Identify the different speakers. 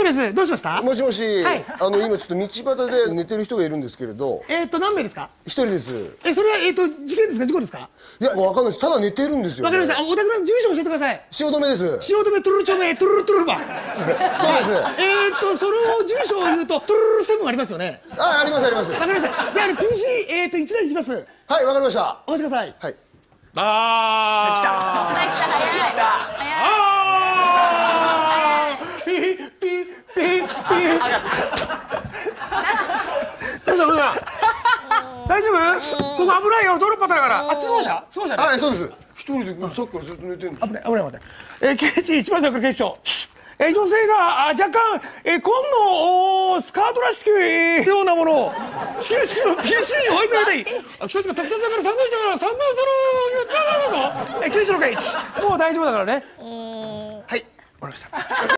Speaker 1: そうです。どうしました？
Speaker 2: もしもし、
Speaker 1: はい、
Speaker 2: 今ちょっと道端で寝てる人がいるんですけれど。
Speaker 1: 何名ですか？
Speaker 2: 一人です。
Speaker 1: それは事件ですか、事故ですか？
Speaker 2: いや、わかんないです。ただ寝てるんですよ、
Speaker 1: わかりました。お宅の住所教えてください。
Speaker 2: 汐留です。
Speaker 1: 汐留トゥルル町名トゥルルトゥルルバ。
Speaker 2: そうです。
Speaker 1: その住所を言うとトゥルルセブンありますよね。
Speaker 2: ありますあります。
Speaker 1: わかりました。じゃあPC 1台いきます。
Speaker 2: はい、わかりました。
Speaker 1: お待ちください。
Speaker 2: はい。
Speaker 1: 来た。
Speaker 3: 早い。
Speaker 1: ピーピーピーピー。どうした大丈夫？ここ危ないよ、ドロッパだから。そうじゃね。
Speaker 2: はい、そうです。一人でさっきからずっと寝てるんです。
Speaker 1: 危ない。刑事一番最初から警視庁。女性が若干紺のスカートらしきようなものを至急の PC に置いてみたい。気象庁がたくさんだから3号車から3号車の言ったらどうぞ。警視庁の刑事もう大丈夫だからね。はい、終わりました。